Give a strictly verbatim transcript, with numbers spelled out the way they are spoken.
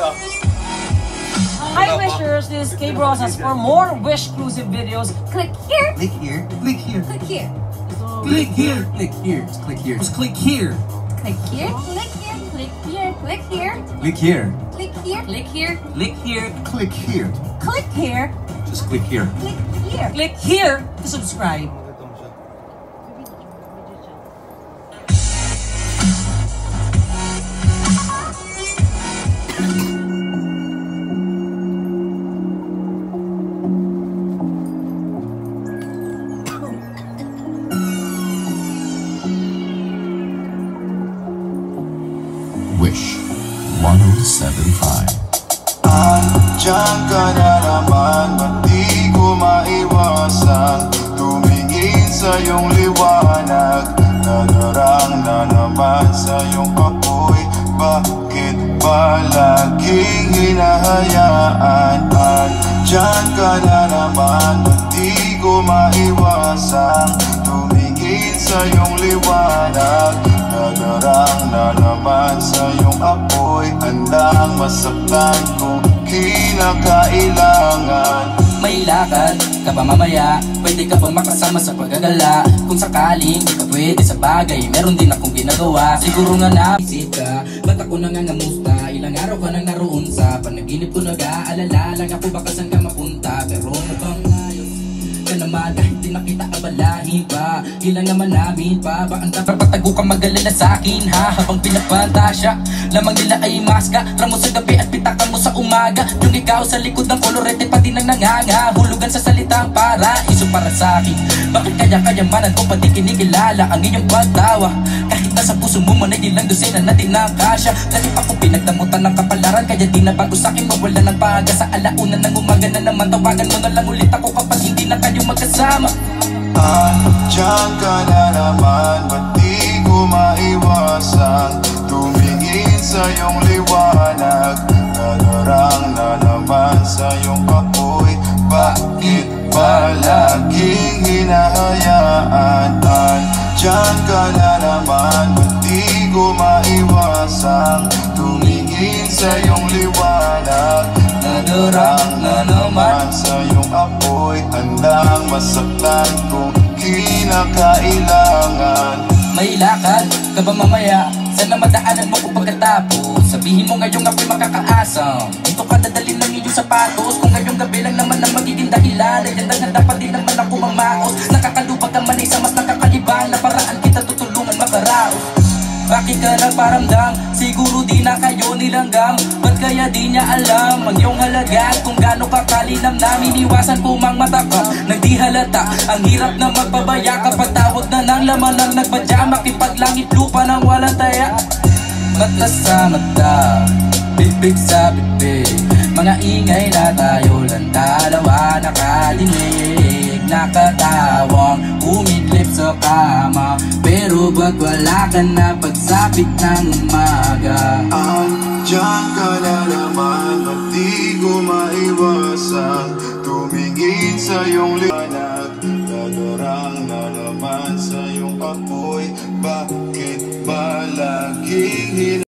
Hi Wishers, this is K Brosas. For more Wish exclusive videos, click here. Click here. Click here. Click here. Click here. Click here. Just click here. Just click here. Click here. Click here. Click here. Click here. Click here. Click here. Click here. Click here. Click here. Click here. Just click here. Click here. Click here to subscribe. Wish one oh seven point five. Andiyan ka na naman, ba't di ko maiwasan tumingin sa iyong liwanag? Nadarang na naman sa iyong apoy, bakit ba laging hinahayaan? Andiyan ka na naman, ba't di ko maiwasan tumingin sa iyong liwanag? Nadarang na naman sa iyong apoy, handang masaktan kung kinakailangan. May lakad ka ba mamaya? Pwede ka ba makasama sa paggagala? Kung sakaling di ka pwede sa bagay, meron din akong ginagawa. Siguro nga naisip ka, ba't ako nangangamusta? Ilang araw ka nang naroon sa panaginip ko, nag-aalala lang ako baka saan ka mapunta. Pero mukhang ayos ka naman kahit di nakita abalahin pa. Ilang naman namin pa, ba ang dapat patago ka mag-alala sa'kin ha? Habang pinapantasya, lamang nila ay maska. Ramo sa gabi at pitakan mo sa umaga. Yung ikaw sa likod ng kolorete pati nang nanganga. Hulugan sa salitang paraiso para sa'kin. Bakit kaya kayamanan ko pati kinikilala ang iyong pagtawa? Kahit nasa puso mo man ay di lang dosena na tinakasya. Kasi ako pinagdamutan ng kapalaran, kaya di na bago sa'kin mawala ng paga. Sa alauna ng umaga na naman, tawagan mo na lang ulit ako kapag hindi na kayo magkasama. Andiyan ka na naman, ba't di ko maiwasan tumingin sa iyong liwanag? Nadarang na naman sa iyong apoy, bakit ba laging hinahayaan? Andiyan ka na naman, ba't di ko maiwasan tumingin sa iyong liwanag? Nadarang na naman sa iyong apoy, handang masaktan kung kinakailangan. May lakad ka ba mamaya? Sana madaanan mo ko pagkatapos. Sabihin mo ngayong ako'y makakaasam. Dito ka dadalhin ng iyong sapatos. Kung ngayong gabi lang naman ang magiging dahilan, ay yan dapat din naman ako mamaos. Nakakalubag ka man ay sa mas nakakalibang na paraan kita tutulungan makaraos. Bakit ka nagparamdam? Siguro di na kayo nilanggam. Ba't kaya di niya alam ang iyong halaga? Kung gaano ka kalinamnam, iniwasan ko mang matakam. Nagdi halata, ang hirap na magpabaya kapag tawag na ng laman ng nagbadya. Makipaglangit lupa ng walang taya. Mata sa mata, bibig sa bibig, mga ingay na tayo lang dalawa nakalinig. Nakatawang umidlip sa kama, pero ba't wala ka na pagsapit ng umaga? Andiyan ka na naman, ba't di ko maiwasan tumingin sa iyong liwanag? Nadarang na naman sa iyong apoy, bakit ba